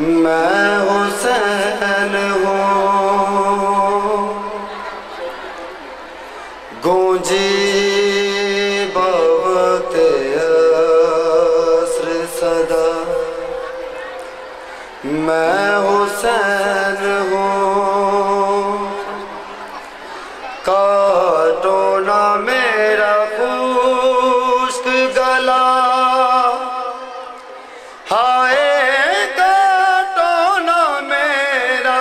मैं हुसैन हूँ। गूंजी बवक्ते अस्र सदा, मैं हुसैन हूँ। काटो ना मेरा खुश्क गला, हाय काटो ना मेरा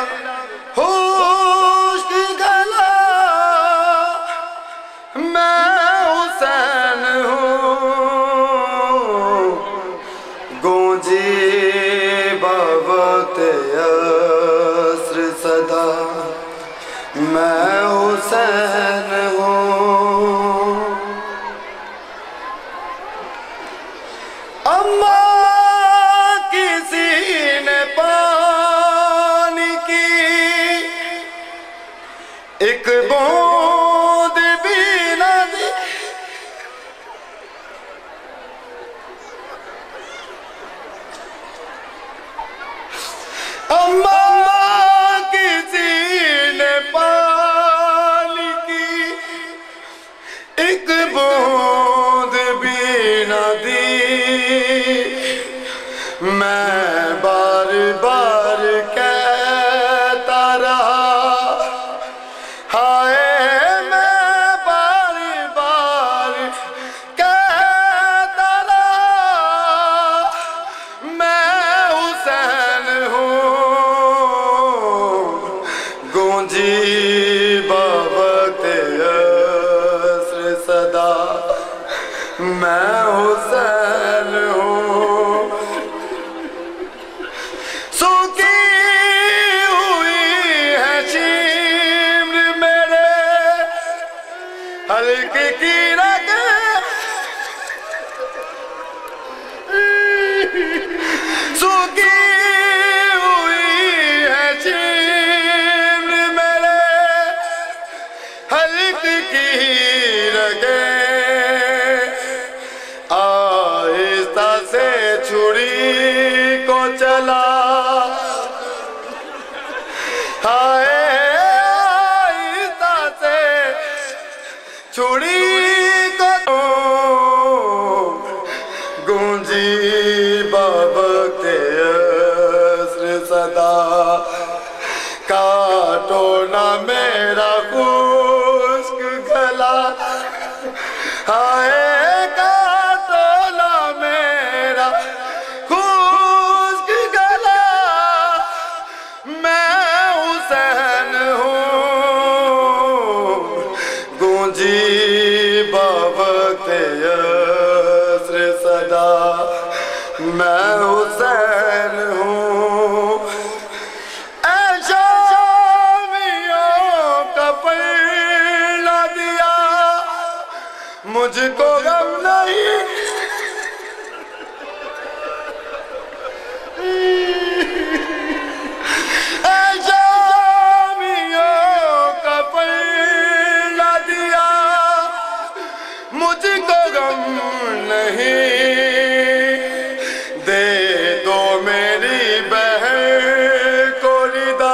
खुश्क गला। मैं हुसैन हूँ। गूंजी बवक्ते अस्र सदा, मैं हुसैन हूँ। अम्मा किसी ने पानी की एक बूंद भी न दी। अम्मा किसी ने पानी की एक बूंद भी न दी। मैं बार बार कहता रहा, हाय मैं बार बार कहता रहा, मैं हुसैन हूँ। गूंजी बवक्ते अस्र सदा, मैं हुसैन हूँ। सूखी हुई है शीम्र मेरे हल्के की रगें, सूखी हुई है शीम्र मेरे हल्के की रगें। आहिस्ता से छुरी को चला, हाय आहिस्ता से छुरी को। गूंजी बवक्ते अस्र सदा, काटो ना मेरा खुश्क गला, हाय काटो ना मेरा खुश्क गला। मैं हुसैन हूँ। गूंजी बवक्ते अस्र सदा, मैं हुसैन हूँ। ऐ शामियों का पलड़ा दिया, मुझको गम नहीं। ऐ शामियों का पलड़ा दिया, मुझको गम नहीं। दे दो मेरी बहन को रिदा,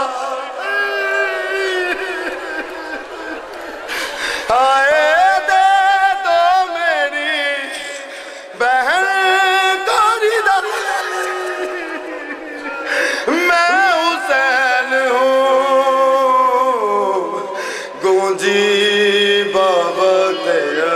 हाय दे दो मेरी बहन को रिदा। मैं हुसैन हूँ। गूंजी बवक्ते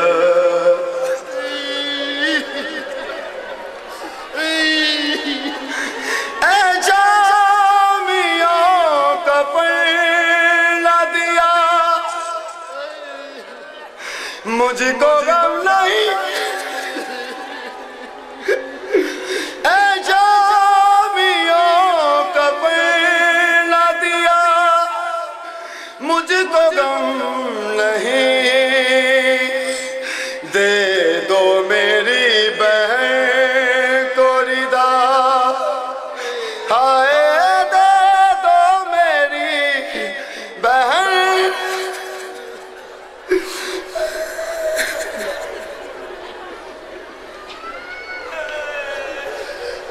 मुझको गम नहीं। ऐ जामियों का पलड़ा दिया, मुझको गम नहीं। दे दो मेरी बहन को रिदा, हाय दे दो मेरी बहन।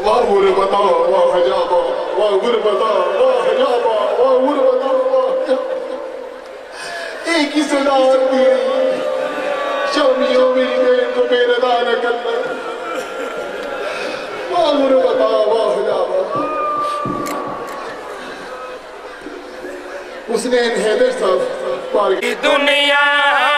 वाह गुरबता वाह हजाबा, वाह गुरबता वाह हजाबा, वाह गुरबता वाह हजाबा। एक ही सदा आती है, शामियों मिल गए तो मेरा दाना करना। वाह गुरबता वाह हजाबा। उसने हैदर साहब पार की दुनिया